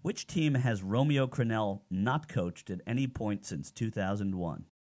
Which team has Romeo Crennel not coached at any point since 2001?